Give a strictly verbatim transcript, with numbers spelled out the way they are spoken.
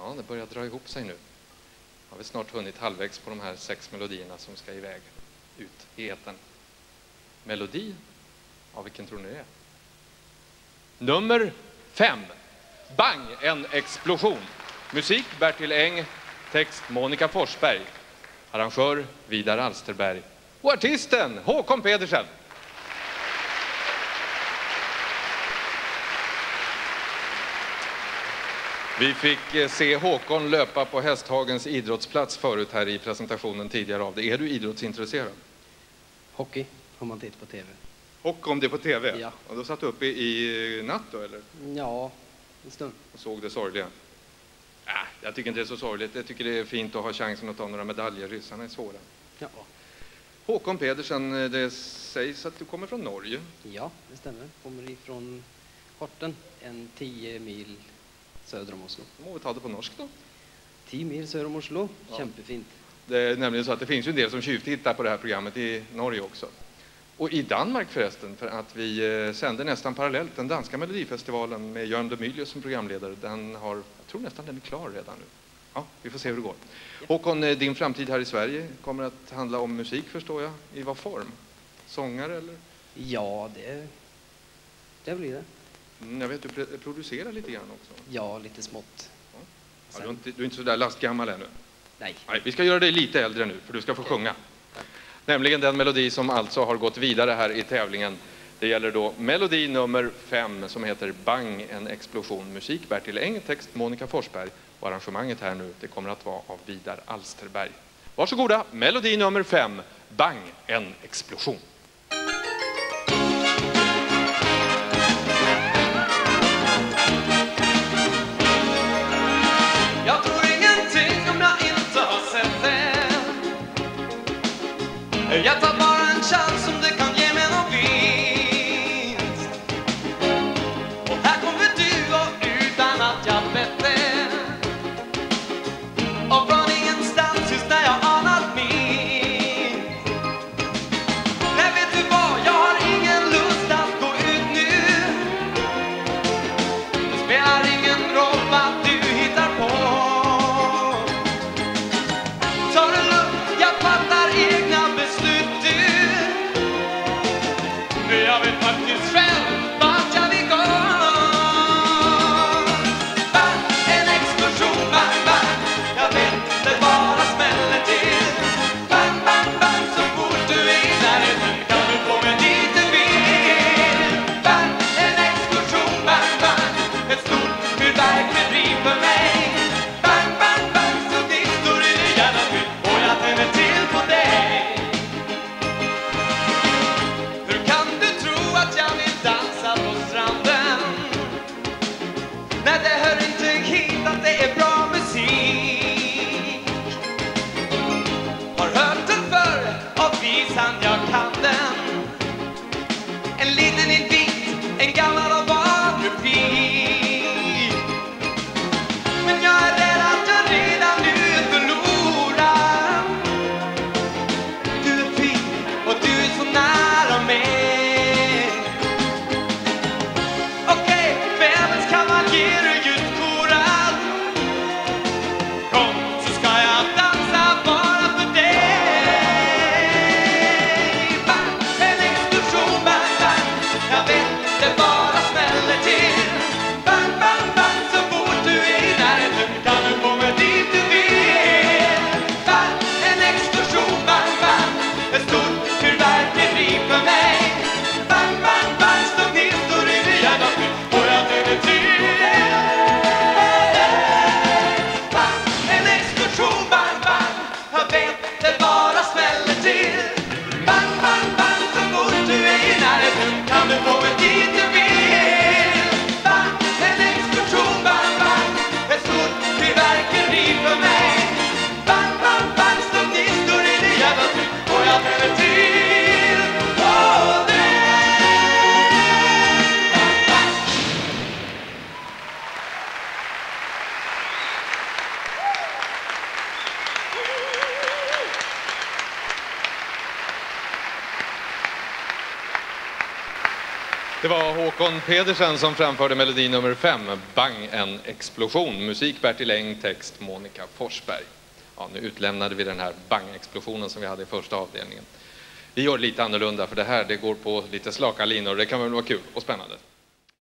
Ja, det börjar dra ihop sig nu. Har vi snart hunnit halvvägs på de här sex melodierna som ska iväg ut i etern. Melodi, ja, vilken tror ni det är? Nummer fem. Bang, en explosion. Musik Bertil Eng, text Monica Forsberg, arrangör Vidar Alsterberg och artisten Håkon Pedersen. Vi fick se Håkon löpa på Hästhagens idrottsplats förut här i presentationen tidigare av det. Är du idrottsintresserad? Hockey, om man tittar på tv. Hockey om det på tv? Ja. Och då satt du uppe i, i natt då, eller? Ja, en stund. Och såg det sorgliga? Äh, jag tycker inte det är så sorgligt. Jag tycker det är fint att ha chansen att ta några medaljer. Ryssarna är svåra. Ja. Håkon Pedersen, det sägs att du kommer från Norge. Ja, det stämmer. Kommer ifrån Horten, en tio mil söder om Oslo. Må vi ta det på norsk då? tio mil söder om Oslo, Ja. Kämpefint. Det är nämligen så att det finns ju en del som tjuvtittar på det här programmet i Norge också. Och i Danmark förresten, för att vi eh, sänder nästan parallellt den danska melodifestivalen med Jörn de Mylius som programledare. Den har, jag tror nästan den är klar redan nu. Ja, vi får se hur det går. Ja. Håkon, eh, din framtid här i Sverige kommer att handla om musik, förstår jag. I vad form? Sångare eller? Ja, det, det blir det. Mm, jag vet, du pre- producerar lite grann också. Ja, lite smått. Ja, du, är inte, du är inte så där lastgammal ännu. Nej. Nej, vi ska göra dig lite äldre nu, för du ska få sjunga. Nämligen den melodi som alltså har gått vidare här i tävlingen. Det gäller då melodi nummer fem som heter Bang, en explosion. Musik Bertil Eng, text Monica Forsberg. Och arrangemanget här nu, det kommer att vara av Vidar Alsterberg. Varsågoda, melodi nummer fem, Bang, en explosion. Jag tror ingenting om jag inte har sett det. Jag tar bara en chans om det kan ge mig någon vinst. Och här kommer du och utan att jag bett det. Och från ingenstans just när jag anat minst. Nej, vet du vad? Jag har ingen lust att gå ut nu. Det spelar ingen roll vad du hittar på. Ta det lugnt, jag fattar egna beslut du. Det var Håkon Pedersen som framförde melodi nummer fem, Bang en explosion. Musik Bertil Eng, text Monica Forsberg. Ja, nu utlämnade vi den här bang-explosionen som vi hade i första avdelningen. Vi gör lite annorlunda för det här, det går på lite slaka linor. Det kan väl vara kul och spännande.